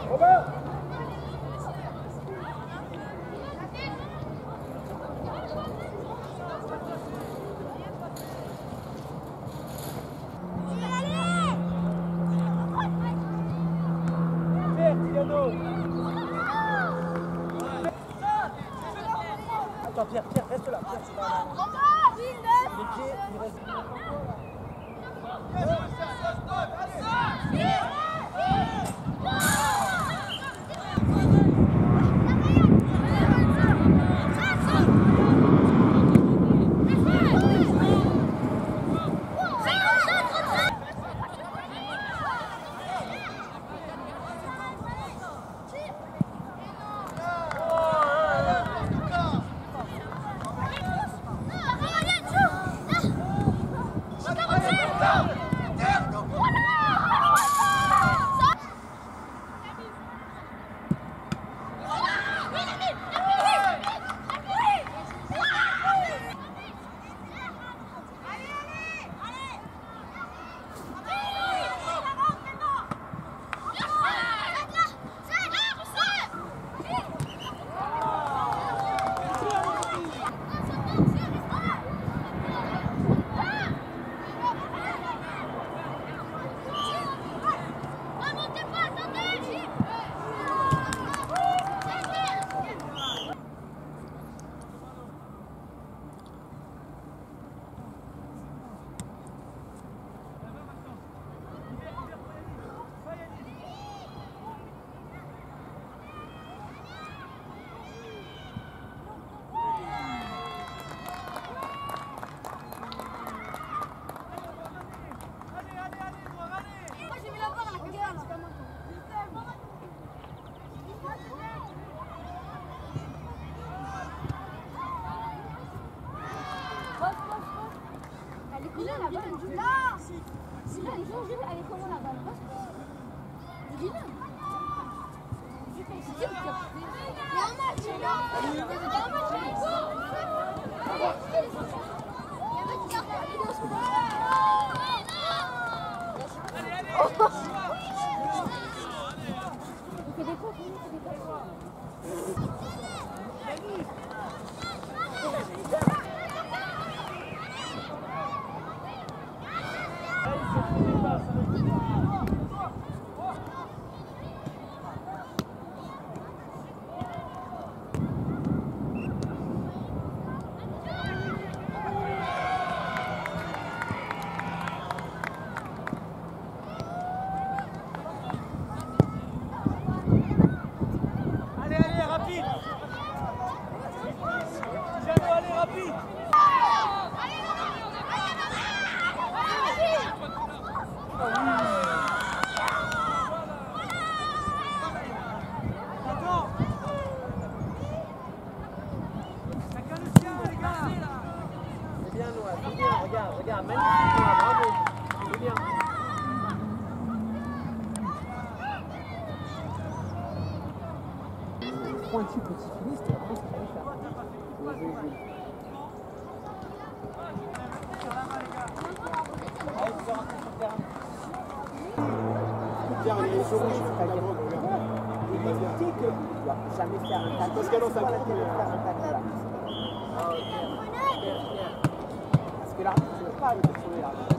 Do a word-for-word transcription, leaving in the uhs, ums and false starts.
Attends, Pierre, Pierre, reste là. Pierre, c'est pas là. Les pieds, il reste. Là, la balle, elle joue là. C'est là, ils ont joué avec comment la balle passe. Il est là. C'est qui le capitaine? Il y a un match, il y a un match, il y a un match. Il y a un match qui garde la vidéo sur le Allez, allez. Il fait des fautes, il fait des fautes. Regarde, regarde, magnifique, bravo, c'est bien. Pointu petit finiste, et après c'est pas faire. Pierre, il est sur rouge, c'est pas bien. Éviter que tu dois jamais faire un tacle. Parce qu'elle a faire un tacle là. Parce que l'arbitre ne peut pas aller contrôler l'arbitre.